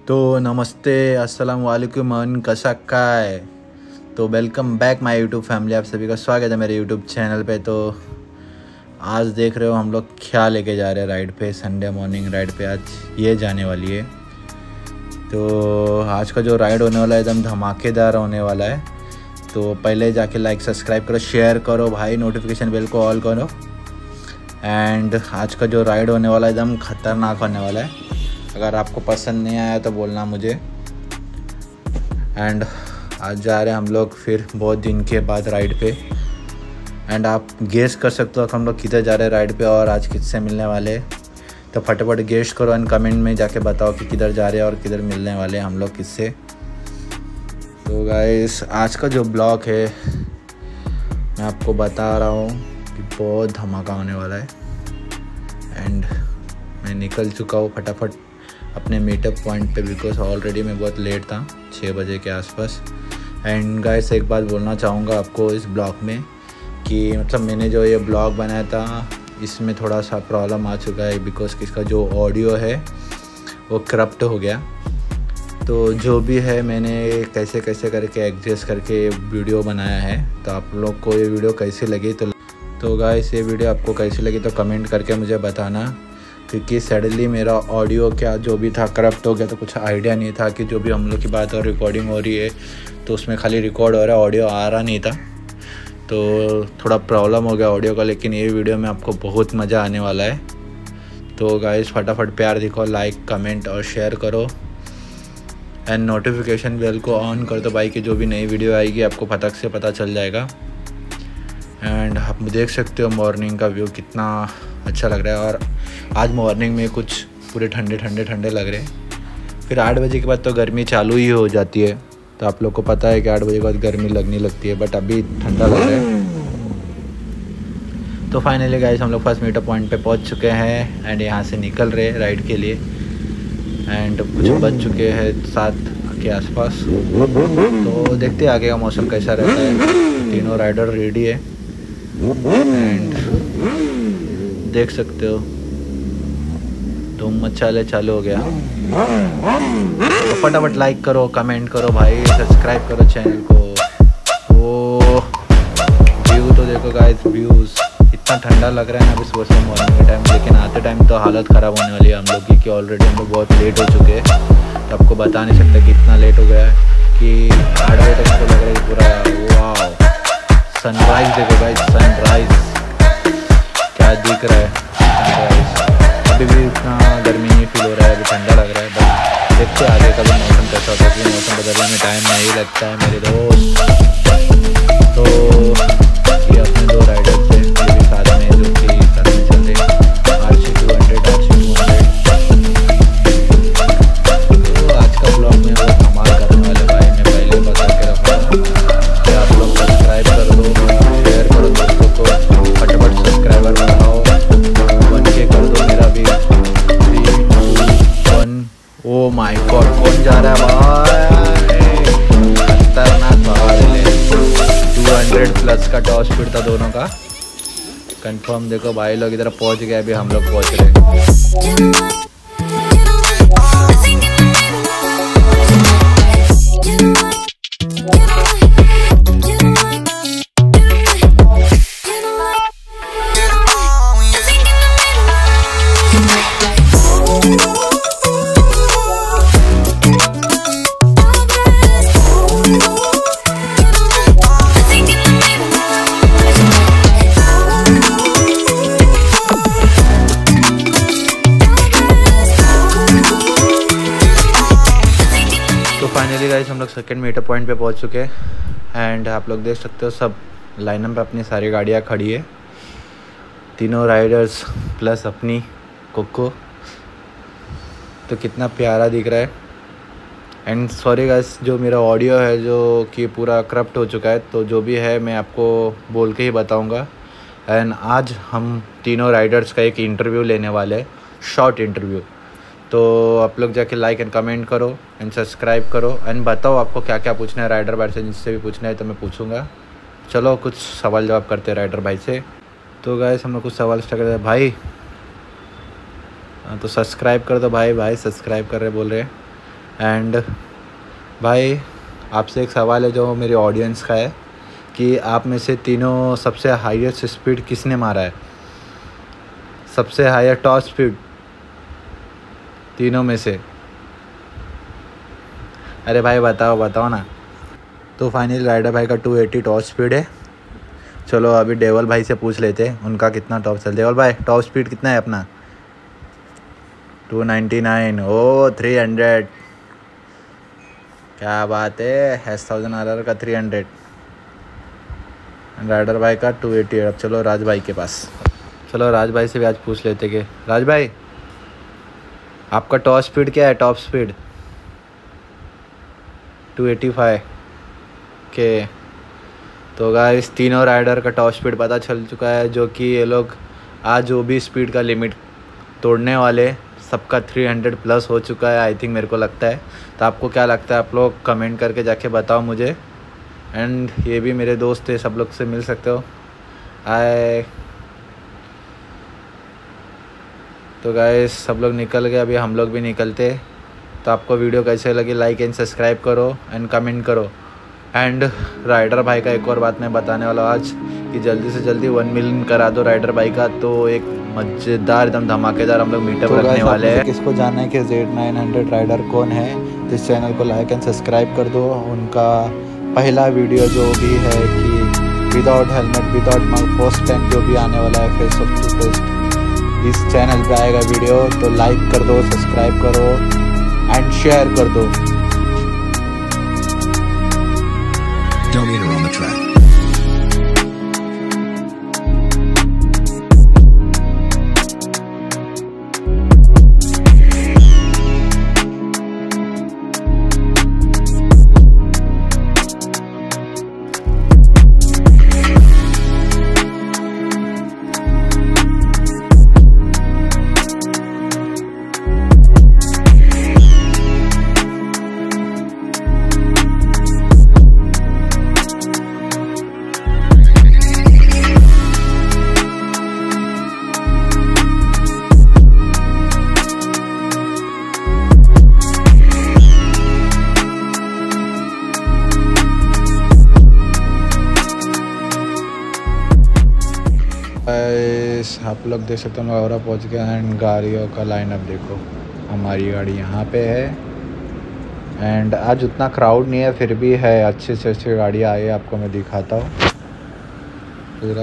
तो नमस्ते, अस्सलाम वालेकुम मन, कसा काय। तो welcome back my YouTube family, आप सभी का स्वागत है मेरे यूट्यूब चैनल पे। तो आज देख रहे हो हम लोग क्या लेके जा रहे हैं राइड पे, संडे मॉर्निंग राइड पे आज ये जाने वाली है। तो आज का जो राइड होने वाला है एकदम धमाकेदार होने वाला है। तो पहले जाके लाइक सब्सक्राइब करो, शेयर करो भाई, नोटिफिकेशन बेल को ऑल करो। एंड आज का जो राइड होने वाला है एकदम ख़तरनाक होने वाला है। अगर आपको पसंद नहीं आया तो बोलना मुझे। एंड आज जा रहे हैं हम लोग फिर बहुत दिन के बाद राइड पे। एंड आप गेस कर सकते हो कि हम लोग किधर जा रहे हैं राइड पे और आज किससे मिलने वाले। तो फटाफट गेस करो एंड कमेंट में जाके बताओ कि किधर जा रहे हैं और किधर मिलने वाले हैं हम लोग किससे। तो गाइस आज का जो ब्लॉग है मैं आपको बता रहा हूँ कि बहुत धमाका होने वाला है। एंड मैं निकल चुका हूँ फटाफट अपने मीटअप पॉइंट पे, बिकॉज ऑलरेडी मैं बहुत लेट था, 6 बजे के आसपास। एंड गाइस एक बात बोलना चाहूँगा आपको इस ब्लॉग में कि मतलब मैंने जो ये ब्लॉग बनाया था इसमें थोड़ा सा प्रॉब्लम आ चुका है, बिकॉज इसका जो ऑडियो है वो करप्ट हो गया। तो जो भी है मैंने कैसे कैसे करके एडजस्ट करके वीडियो बनाया है। तो आप लोग को ये वीडियो कैसी लगी, तो गाइस ये वीडियो आपको कैसी लगी तो कमेंट करके मुझे बताना, क्योंकि सडनली मेरा ऑडियो क्या जो भी था करप्ट हो गया। तो कुछ आइडिया नहीं था कि जो भी हम लोग की बात और रिकॉर्डिंग हो रही है तो उसमें खाली रिकॉर्ड हो रहा है, ऑडियो आ रहा नहीं था। तो थोड़ा प्रॉब्लम हो गया ऑडियो का, लेकिन ये वीडियो में आपको बहुत मज़ा आने वाला है। तो गाइस फटाफट प्यार दिखाओ, लाइक कमेंट और शेयर करो एंड नोटिफिकेशन बेल को ऑन कर दो भाई, कि जो भी नई वीडियो आएगी आपको फटक से पता चल जाएगा। एंड आप देख सकते हो मॉर्निंग का व्यू कितना अच्छा लग रहा है। और आज मॉर्निंग में कुछ पूरे ठंडे लग रहे हैं। फिर 8 बजे के बाद तो गर्मी चालू ही हो जाती है। तो आप लोग को पता है कि 8 बजे के बाद गर्मी लगने लगती है, बट अभी ठंडा लग रहा है। तो फाइनली गाइस हम लोग फर्स्ट मीटअप पॉइंट पे पहुंच चुके हैं एंड यहाँ से निकल रहे हैं राइड के लिए। एंड कुछ बज चुके हैं 7 के आसपास। तो देखते हैं आगे का मौसम कैसा रहता है। तीनों राइडर रेडी है एंड देख सकते हो धूम मचाले चालू हो गया। तो फटाफट लाइक करो, कमेंट करो भाई, सब्सक्राइब करो चैनल को। वो व्यू तो देखो गाइस, व्यूज़ इतना ठंडा लग रहा है ना अभी सुबह से मॉर्निंग के टाइम, लेकिन आते टाइम तो हालत ख़राब होने वाली है हम लोग की, कि ऑलरेडी हम लोग बहुत लेट हो चुके हैं। तो आपको बता नहीं सकता कि इतना लेट हो गया है कि 8 बजे तक तो लग रहा है पूरा। वाओ सनराइज देखो गाइस, सनराइज क्या दिख रहा है सनराइज। अभी भी इतना गर्मी नहीं फील हो रहा है, अभी ठंडा लग रहा है। बट देखते आगे का भी मौसम कैसा होता है, क्योंकि मौसम बदलने में टाइम नहीं लगता है मेरे दोस्त। तो ये अपने 2 राइडर्स हैं, ये भी साथ में जो कि साथ में चलते RC 200 RC 200। तो आज का ब्लॉग में वो धमाल करने वाले भाई, मैं पहले बता के रखा कि आप लोग सब्सक्राइब कर दो, शेयर करो दोस्तों को, फटाफट सब्सक्राइबर बढ़ाओ, 1K कर दो मेरा भी। 3, 2, 1। ओ माय गॉड, कौन जा रहा है भाई, खतरनाक भगा ले। 200+ का टॉप स्पीड था दोनों का कंफर्म। देखो भाई लोग इधर पहुंच गए, अभी हम लोग पहुंच रहे हैं। फाइनली गाइस हम लोग सेकंड मीटअप पॉइंट पे पहुंच चुके हैं एंड आप लोग देख सकते हो सब लाइनअप पे अपनी सारी गाड़ियां खड़ी है, तीनों राइडर्स प्लस अपनी कोको। तो कितना प्यारा दिख रहा है। एंड सॉरी गाइस जो मेरा ऑडियो है जो कि पूरा करप्ट हो चुका है, तो जो भी है मैं आपको बोल के ही बताऊँगा। एंड आज हम तीनों राइडर्स का एक इंटरव्यू लेने वाले हैं, शॉर्ट इंटरव्यू। तो आप लोग जाके लाइक एंड कमेंट करो एंड सब्सक्राइब करो एंड बताओ आपको क्या क्या पूछना है राइडर भाई से। जिससे भी पूछना है तो मैं पूछूंगा। चलो कुछ सवाल जवाब करते हैं राइडर भाई से। तो गाइस हम लोग कुछ सवाल स्टार्ट करते हैं भाई। तो सब्सक्राइब कर दो भाई, सब्सक्राइब कर रहे बोल रहे हैं। एंड भाई आपसे एक सवाल है जो मेरे ऑडियंस का है कि आप में से तीनों सबसे हाईएस्ट स्पीड किसने मारा है, सबसे हायर टॉप स्पीड तीनों में से। अरे भाई बताओ ना। तो फाइनली राइडर भाई का 280 टॉप स्पीड है। चलो अभी डेवल भाई से पूछ लेते हैं उनका कितना टॉप चल। डेवल भाई टॉप स्पीड कितना है अपना? 299। ओ 300, क्या बात है। S1000 RR का 300, राइडर भाई का 280। अब चलो राज भाई के पास। चलो राज भाई से भी आज पूछ लेते कि राज भाई आपका टॉप स्पीड क्या है? टॉप स्पीड 285 के। तो गाइस तीनों राइडर का टॉप स्पीड पता चल चुका है, जो कि ये लोग आज जो भी स्पीड का लिमिट तोड़ने वाले सबका 300 प्लस हो चुका है आई थिंक, मेरे को लगता है। तो आपको क्या लगता है आप लोग कमेंट करके जाके बताओ मुझे। एंड ये भी मेरे दोस्त है, सब लोग से मिल सकते हो। तो गाइस सब लोग निकल गए, अभी हम लोग भी निकलते। तो आपको वीडियो कैसे लगी लाइक एंड सब्सक्राइब करो एंड कमेंट करो। एंड राइडर भाई का एक और बात मैं बताने वाला हूँ आज कि जल्दी से जल्दी 1 मिलियन करा दो राइडर भाई का। तो एक मज़ेदार एकदम धमाकेदार हम लोग मीटअप रखने वाले हैं। किसको जानना है कि Z900 राइडर कौन है तो इस चैनल को लाइक एंड सब्सक्राइब कर दो। उनका पहला वीडियो जो भी है कि without helmet without mask first time जो भी आने वाला है फेस ऑफ टू फेस, इस चैनल पे आएगा वीडियो। तो लाइक कर दो, सब्सक्राइब करो एंड शेयर कर दो। Dominator on the track. आप लोग देख सकते हो और पहुँच गए। एंड गाड़ियों का लाइनअप देखो, हमारी गाड़ी यहाँ पे है। एंड आज उतना क्राउड नहीं है, फिर भी है अच्छे से अच्छी गाड़ियाँ आई है। आपको मैं दिखाता हूँ पूरा,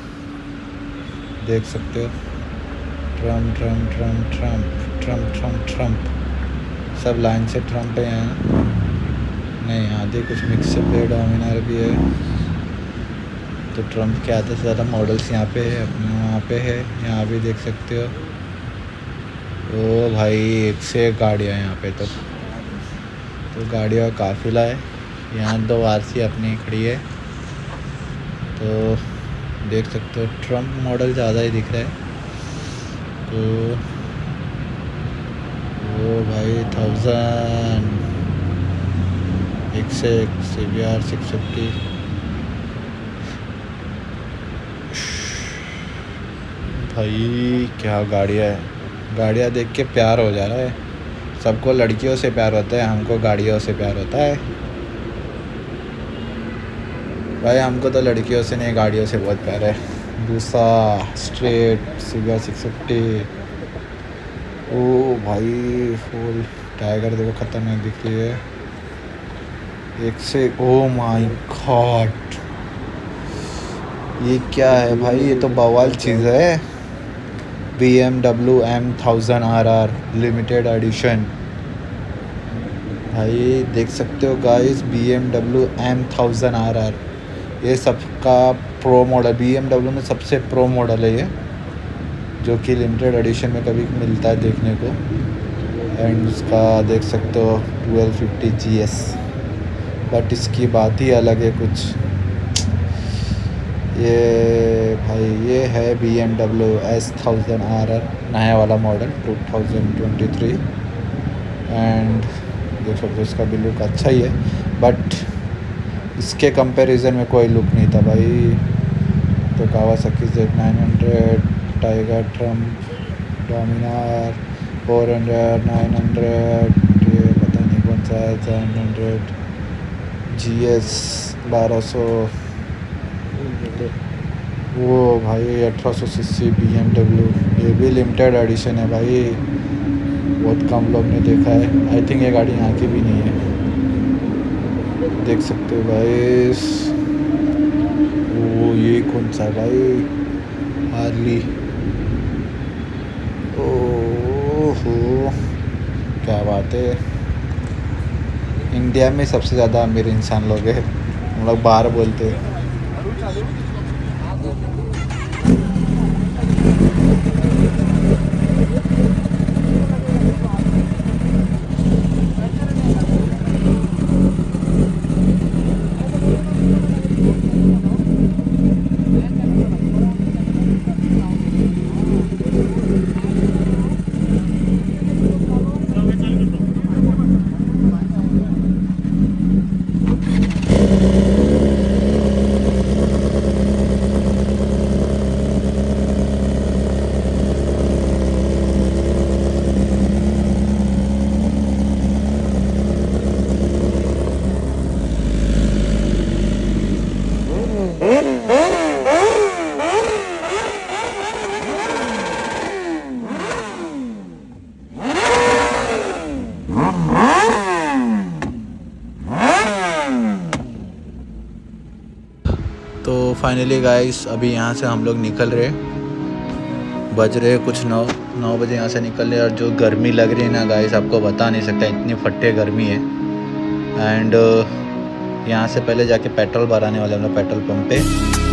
देख सकते हो। Trump Trump Trump Trump Trump Trump Trump सब लाइन से ट्रम्प है यहाँ। नहीं आधे कुछ मिक्स पे डोमिनार भी है। तो ट्रम्प के आधे से ज़्यादा मॉडल्स यहाँ पे है, अपने वहाँ पे है। यहाँ भी देख सकते हो। ओ भाई एक से एक गाड़ियाँ यहाँ पे। तो गाड़ियों का काफिला है। यहाँ 2 RC अपनी खड़ी है। तो देख सकते हो ट्रम्प मॉडल ज़्यादा ही दिख रहा है। तो वो भाई 1000 एक से एक CBR 650। भाई क्या गाड़ियाँ है, गाड़ियाँ देख के प्यार हो जा रहा है। सबको लड़कियों से प्यार होता है, हमको गाड़ियों से प्यार होता है। भाई हमको तो लड़कियों से नहीं गाड़ियों से बहुत प्यार है। दूसरा स्ट्रेट CBR 650। ओ भाई फुल टाइगर देखो खतरनाक दिख रही है एक से। ओ माय गॉड ये क्या है भाई, ये तो बवाल चीज़ है। BMW M1000 RR limited edition. भाई देख सकते हो गाइस BMW M1000 RR, ये सबका प्रो मॉडल। BMW में सबसे प्रो मॉडल है ये, जो कि लिमिटेड एडिशन में कभी मिलता है देखने को। एंड उसका देख सकते हो 1250 GS, बट इसकी बात ही अलग है कुछ। ये भाई ये है BMW S1000 RR नया वाला मॉडल 2023। एंड देख सकते हो इसका भी लुक अच्छा ही है, बट इसके कंपैरिजन में कोई लुक नहीं था भाई। तो Kawasaki Z900, tiger, Trump, Dominar 400, 900, ये पता नहीं 700 GS 1200 वो भाई 1800 सीसी BMW, ये भी लिमिटेड एडिशन है भाई, बहुत कम लोग ने देखा है। आई थिंक ये गाड़ी यहाँ की भी नहीं है, देख सकते हो भाई। वो ये कौन सा भाई, हार्ली, ओहो क्या बात है। इंडिया में सबसे ज़्यादा अमीर इंसान लोग हैं, हम लोग बाहर बोलते हैं। तो फाइनली गाइस अभी यहाँ से हम लोग निकल रहे, बज रहे कुछ 9 बजे यहाँ से निकल रहे। और जो गर्मी लग रही है ना गाइस, आपको बता नहीं सकता, इतनी फट्टे गर्मी है। एंड यहाँ से पहले जाके पेट्रोल भराने वाले हम लोग पेट्रोल पंप पे।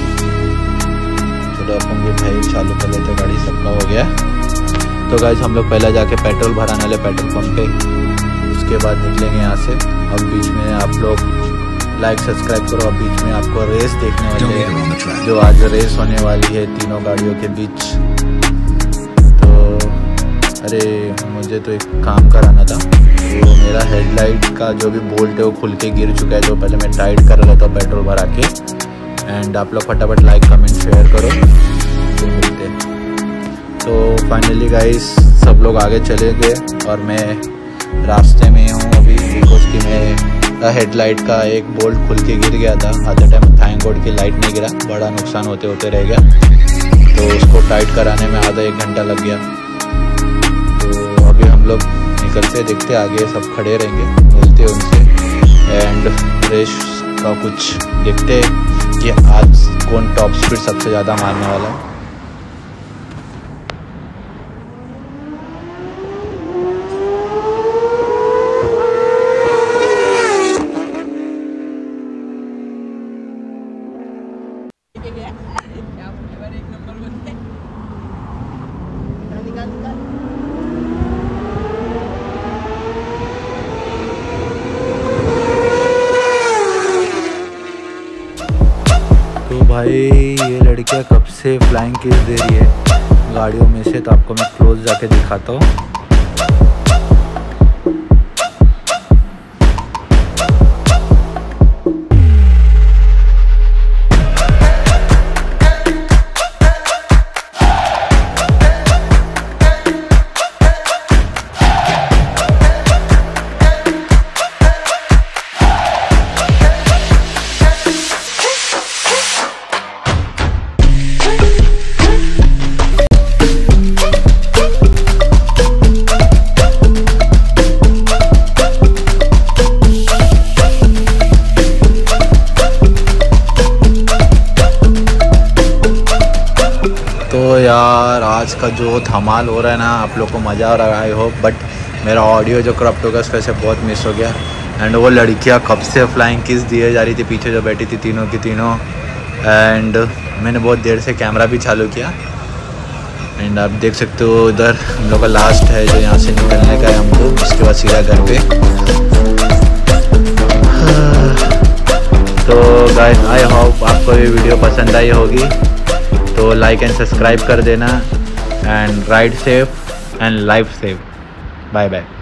चलो अपन भी भाई चालू कर लेते गाड़ी, सबका हो गया। तो गाइस हम लोग पहले जाके पेट्रोल भराने वाले पेट्रोल पंप पे, उसके बाद निकलेंगे यहाँ से। अब बीच में आप लोग लाइक सब्सक्राइब करो। अब बीच में आपको रेस देखने वाले हैं, जो आज रेस होने वाली है तीनों गाड़ियों के बीच। तो अरे मुझे तो एक काम कराना था, वो मेरा हेडलाइट का जो भी बोल्ट है वो खुल के गिर चुका है, जो पहले मैं टाइट कर रहा था पेट्रोल भरा के। एंड आप लोग फटाफट लाइक कमेंट शेयर करो, तो मिलते हैं। तो फाइनली गाइस सब लोग आगे चले गए और मैं रास्ते में हूँ अभी, बिकॉज कि मैं हेडलाइट का एक बोल्ट खुल के गिर गया था। आधे टाइम थैंक गॉड की लाइट नहीं गिरा, बड़ा नुकसान होते होते रह गया। तो उसको टाइट कराने में आधा 1 घंटा लग गया। तो अभी हम लोग निकलते, देखते आगे सब खड़े रहेंगे, मिलते उनसे। एंड रेस का कुछ देखते कि आज कौन टॉप स्पीड सबसे ज़्यादा मारने वाला है। तो भाई ये लड़कियां कब से फ्लाइंग किस दे रही है गाड़ियों में से, तो आपको मैं क्लोज जाके दिखाता हूँ। तो यार आज का जो धमाल हो रहा है ना, आप लोग को मज़ा आ रहा है आई होप। बट मेरा ऑडियो जो क्रॉप्ट होगा उसका से बहुत मिस हो गया। एंड वो लड़कियां कब से फ्लाइंग किस दिए जा रही थी पीछे जो बैठी थी, तीनों की तीनों। एंड मैंने बहुत देर से कैमरा भी चालू किया। एंड आप देख सकते हो उधर हम लोग का लास्ट है जो यहाँ से निकलने का है हमको, उसके बाद सीधा घर पे। तो गाइस आई होप आपको ये वीडियो पसंद आई होगी, तो लाइक एंड सब्सक्राइब कर देना। And ride safe and life safe, bye bye.